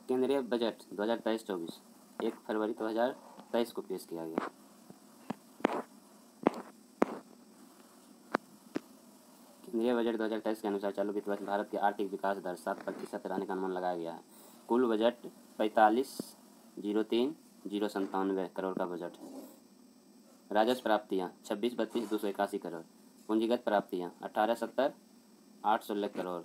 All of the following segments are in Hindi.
केंद्रीय बजट 2023-24 1 फरवरी 2023 को पेश किया गया। केंद्रीय बजट 2023 के अनुसार चालू वित्त वर्ष भारत की आर्थिक विकास दर 7% रहने का अनुमान लगाया गया है। कुल बजट 45,03,097 करोड़ का बजट है। राजस्व प्राप्तियाँ 26,32,281 करोड़। पूंजीगत प्राप्तियाँ 18,70,816 करोड़।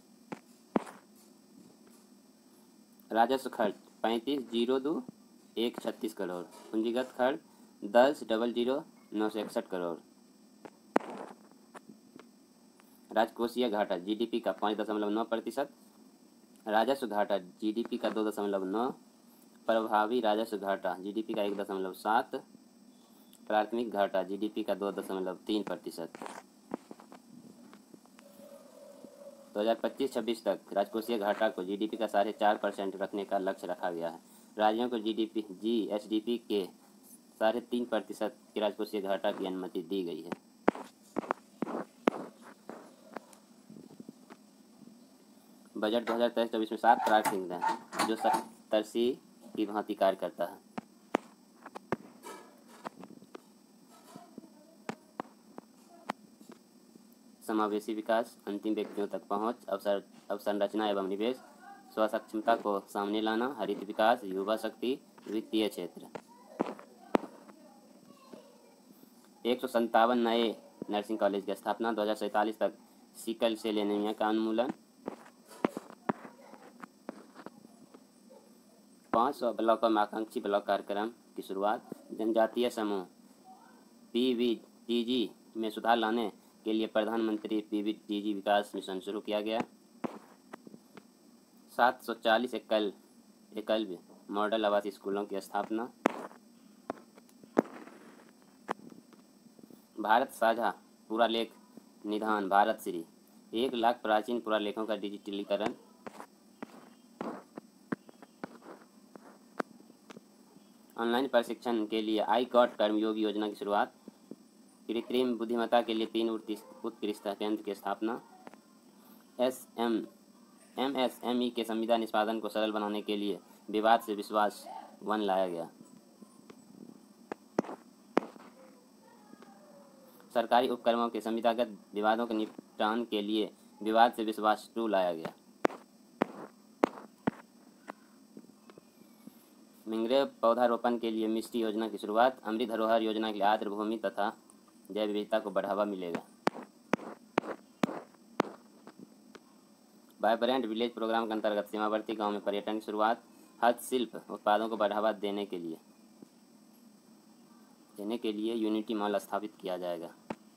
राजस्व खर्च 35,02,136 करोड़। पूंजीगत खर्च 10,00,961 करोड़। राजकोषीय घाटा जीडीपी का 5.9%। राजस्व घाटा जीडीपी का 2.9। प्रभावी राजस्व घाटा जीडीपी का 1.7। प्राथमिक घाटा जीडीपी का 2.3%। 2025-26 तक राजकोषीय घाटा को जीडीपी का 4.5% रखने का लक्ष्य रखा गया है। राज्यों को जीएसडीपी के 3.5% के राजकोषीय घाटा की अनुमति दी गई है। बजट 2023-24 में 7 प्राथमिकता है जो सप्तर्षि की भांति कार्य करता है। समावेशी विकास, अंतिम व्यक्तियों तक पहुंच, अवसंरचना एवं निवेश, स्वसक्षमता को सामने लाना, हरित विकास, युवा शक्ति, वित्तीय क्षेत्र। 157 नए नर्सिंग कॉलेज की स्थापना। 2047 तक सिकल सेल एनीमिया का उन्मूलन। 500 ब्लॉकों में आकांक्षी ब्लॉक कार्यक्रम की शुरुआत। जनजातीय समूह पीवीटीजी में सुधार लाने के लिए प्रधानमंत्री पीवीटीजी विकास मिशन शुरू किया गया। 740 एकलव्य मॉडल आवासीय स्कूलों की स्थापना। भारत साझा पुरालेख निधान भारत श्री 1 लाख प्राचीन पुरालेखों का डिजिटलीकरण। ऑनलाइन प्रशिक्षण के लिए iCOT कर्मयोगी योजना की शुरुआत। कृत्रिम बुद्धिमत्ता के लिए 3 उत्कृष्ट केंद्र की स्थापना। एमएसएमई के संविदा निष्पादन को सरल बनाने के लिए विवाद से विश्वास 1 लाया गया। सरकारी उपक्रमों के संविदागत विवादों के निपटान के लिए विवाद से विश्वास 2 लाया गया। मैंग्रोव पौधारोपण के लिए मिष्टी योजना की शुरुआत। अमृत धरोहर योजना के लिए आर्द्र भूमि तथा जैव विविधता को बढ़ावा मिलेगा। वाइब्रेंट विलेज प्रोग्राम के अंतर्गत सीमावर्ती गांव में पर्यटन की शुरुआत। हस्तशिल्प उत्पादों को बढ़ावा देने के लिए यूनिटी मॉल स्थापित किया जाएगा।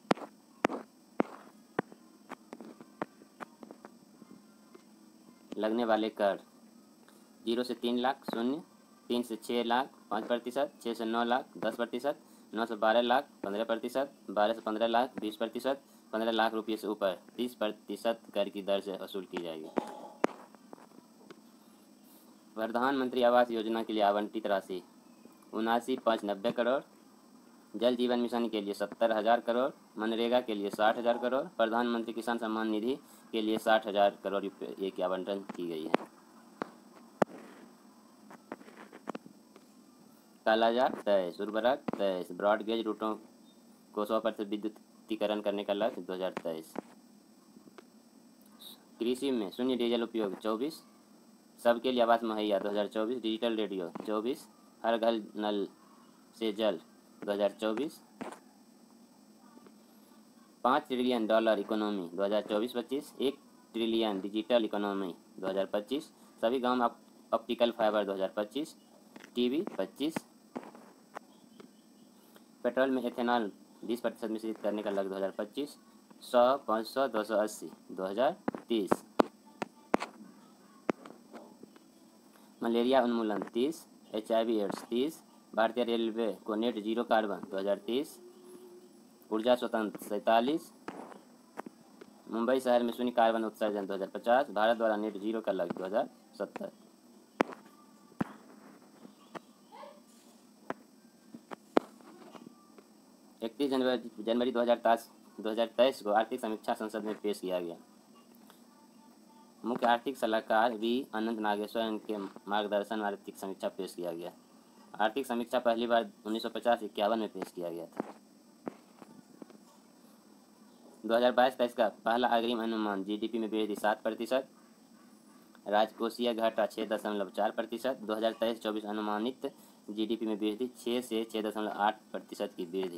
लगने वाले कर 0 से 3 लाख 0, 3 से 6 लाख 5%, 6 से 9 लाख 10%, 9 से 12 लाख 15%, 12 से 15 लाख 20%, 15 लाख रुपये से ऊपर 30% कर की दर से वसूल की जाएगी। प्रधानमंत्री आवास योजना के लिए आवंटित राशि 79,590 करोड़। जल जीवन मिशन के लिए 70,000 करोड़। मनरेगा के लिए 60,000 करोड़। प्रधानमंत्री किसान सम्मान निधि के लिए 60,000 करोड़ रुपये की आवंटन की गई है। कालाजार 23, उर्वरक 23, ब्रॉडगेज रूटों को 100% विद्युतीकरण करने का लक्ष्य 2023। कृषि में शून्य डीजल उपयोग 24, सबके लिए आवास मुहैया 2024। डिजिटल रेडियो 24, हर घर नल से जल 2024। $5 trillion economy 2024-25। 1 trillion digital economy 2025। सभी गांव में ऑप्टिकल फाइबर 2025। टीवी 25। पेट्रोल में एथेनॉल 20% मिश्रित करने का लक्ष्य 2025। 100, 500, 280 2030। मलेरिया उन्मूलन 30। HIV AIDS 30। भारतीय रेलवे को नेट जीरो कार्बन 2030। ऊर्जा स्वतंत्र 47। मुंबई शहर में शून्य कार्बन उत्सर्जन 2050। भारत द्वारा नेट जीरो का लक्ष्य 2070। जनवरी 2023 को आर्थिक समीक्षा संसद में पेश किया गया। मुख्य आर्थिक सलाहकार वी अनंत नागेश्वर के मार्गदर्शन में आर्थिक समीक्षा पेश किया गया। आर्थिक समीक्षा पहली बार 1950-51 में पेश किया गया था। 2022-23 का पहला अग्रिम अनुमान जीडीपी में वृद्धि 7%, राजकोषीय घाटा 6.4%। 2023-24 अनुमानित जीडीपी में वृद्धि 6 से 6.8% की वृद्धि।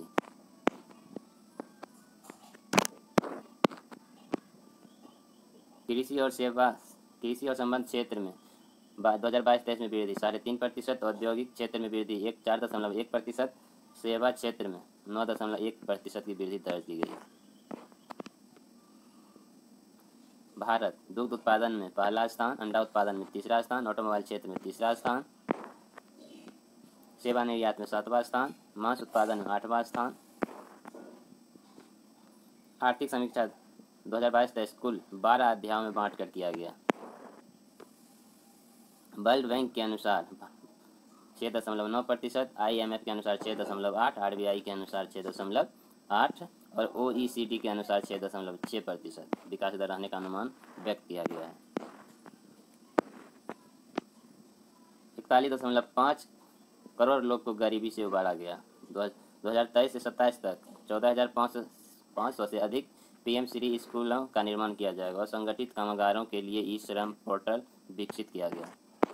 कृषि और संबंध क्षेत्र में 2022-23 में वृद्धि 3.5%, औद्योगिक क्षेत्र में वृद्धि 4.1%, सेवा क्षेत्र में 9.1% की वृद्धि दर्ज की गई। भारत दुग्ध उत्पादन में पहला स्थान, अंडा उत्पादन में तीसरा स्थान, ऑटोमोबाइल क्षेत्र में तीसरा स्थान, सेवा निर्यात में 7वां स्थान, मांस उत्पादन में 8वां स्थान। आर्थिक समीक्षा 2022-23 कुल 12 अध्यायों में बांट कर किया गया। वर्ल्ड बैंक के अनुसार 6.9%, IMF के अनुसार 6.8%, RBI के अनुसार 6.8% और OECD के अनुसार 6.6% विकास दर रहने का अनुमान व्यक्त किया गया है। 41.5 करोड़ लोग को गरीबी से उबारा गया। 2023 से 27 तक 14,500 से अधिक PM श्री स्कूलों का निर्माण किया जाएगा और संगठित कामगारों के लिए ई श्रम पोर्टल विकसित किया गया।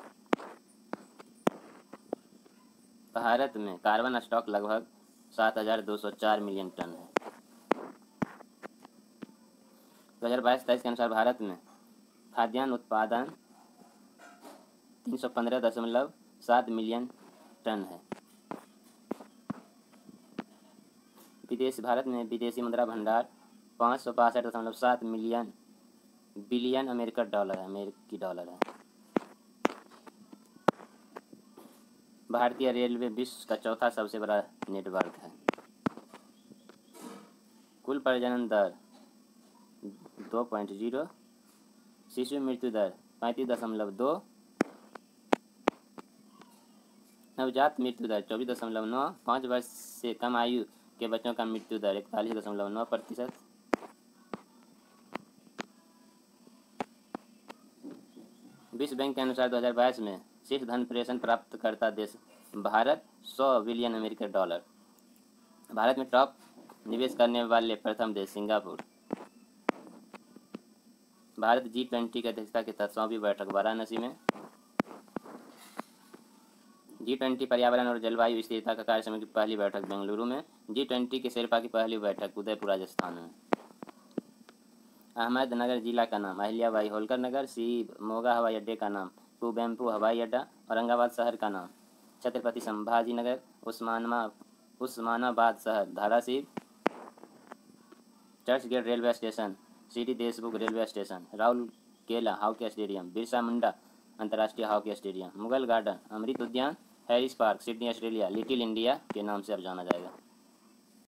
भारत में कार्बन स्टॉक लगभग 7,204 मिलियन टन है। 2022-23 के अनुसार भारत में खाद्यान्न उत्पादन 315.7 मिलियन टन है। भारत में विदेशी मुद्रा भंडार 562.7 बिलियन अमेरिकी डॉलर है। भारतीय रेलवे विश्व का चौथा सबसे बड़ा नेटवर्क है। कुल प्रजनन दर 2.0, शिशु मृत्यु दर 35.2, नवजात मृत्यु दर 24.9, 5 वर्ष से कम आयु के बच्चों का मृत्यु दर 41.9%। विश्व बैंक के अनुसार 2022 में शीर्ष धन प्रेषण प्राप्तकर्ता देश भारत 100 बिलियन अमेरिकी डॉलर। भारत में टॉप निवेश करने वाले प्रथम देश सिंगापुर। भारत G20 की अध्यक्षता के तहत 100वीं बैठक वाराणसी में। G20 पर्यावरण और जलवायु स्थिरता का कार्य समिति की पहली बैठक बेंगलुरु में। G20 के शेरपा की पहली बैठक उदयपुर राजस्थान में। अहमदनगर जिला का नाम अहिल्याबाई होलकर नगर, मोगा हवाई अड्डे का नाम कुवेंपु हवाई अड्डा, औरंगाबाद शहर का नाम छत्रपति संभाजी नगर, उस्मानाबाद शहर Dharashiv, Churchgate railway station, city Deshmukh railway station, Rourkela hockey stadium, Birsa Munda अंतर्राष्ट्रीय hockey stadium, Mughal garden, Amrit Udyan, Harris Park, Sydney Australia, little India के नाम से अब जाना जाएगा।